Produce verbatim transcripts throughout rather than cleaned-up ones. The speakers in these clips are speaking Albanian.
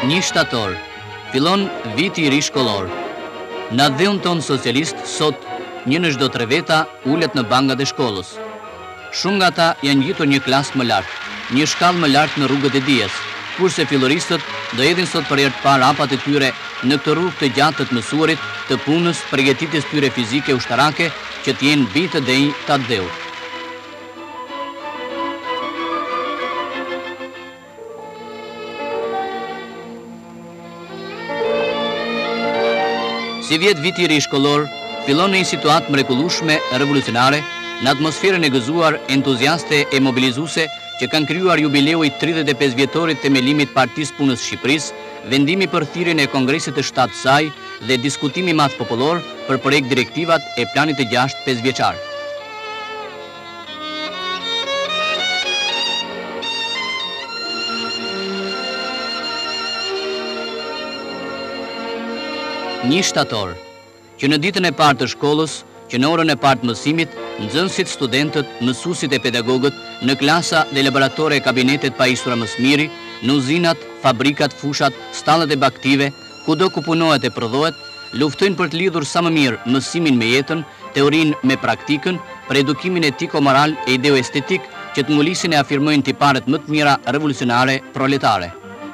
Një shtator, fillon viti i ri shkollor. Në dheun ton socialist, sot, një në çdo tre veta ulet në bangat e shkollës. Shumë nga ta janë ngjitur një klasë më lart, një shkallë më lart në rrugët e dijes, kurse filloristët do hedhin sot për herë të parë hapat e tyre në këtë rrugë të gjatë të të mësuarit, të punës, përgatitjes tyre fizike ushtarake, që të jenë bitë dhe i të dheut. Si vjet viti i ri shkollor, fillon në një situatë mrekullueshme revolucionare, në atmosferën e gëzuar, entuziaste e mobilizuese që kanë krijuar jubileu i tridhjetë e pesë vjetorit të themelimit Partisë Punës së Shqipërisë, vendimi për thirrjen e Kongresit të shtatë të saj dhe diskutimi i madh popullor për projekt direktivat e planit të gjashtë pesëvjeçar. Një shtator, që në ditën e parë të shkollës, që në orën e parë të mësimit, nxënësit, studentët, mësuesit e pedagogët, në klasa dhe laboratore e kabinetet pajisura më së miri, në uzinat, fabrikat, fushat, stallet e baktive, kudo ku punohet e prodhohet, luftojnë për të lidhur sa më mirë mësimin me jetën, teorinë me praktikën, për edukimin etiko-moral e ideo-estetik që të ngulisin e afirmojnë tiparet më të mira revolucionare proletare.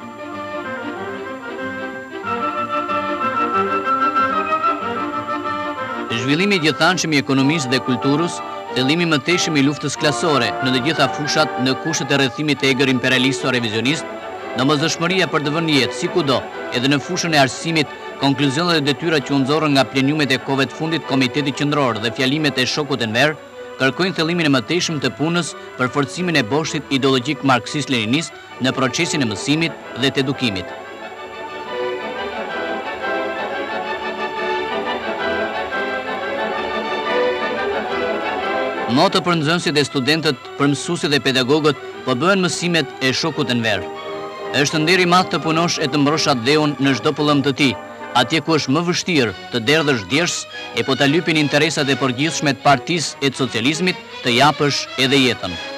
Zhvillimi i gjithanshëm i ekonomisë dhe kulturës, thellimi më teshëm i luftës klasore në të gjitha fushat në kushtet e rrethimit të egër imperialist o revizionist, domosdoshmëria për të vënë jetë sikudo, edhe në fushën e arsimit, konkluzionet dhe detyrat që u nxorën nga plenimet e kohëve të fundit Komiteti Qendror dhe fjalimet e shokut Enver, kërkojnë thellimin e mëtejshëm të punës për forcimin e boshtit ideologjik marksist-leninist në procesin e mësimit dhe të edukimit. Moto për nxënësit e studentët, për mësuesit dhe pedagogët, po bëhen mësimet e shokut Enver. Është nder i madh të punosh e të mbrosh atë dheun në çdo pëllëm të tij, atje ku është më vështirë të derdhësh djersë e po ta lypin interesat e përgjithshme të partisë e të socializmit, të japësh edhe jetën.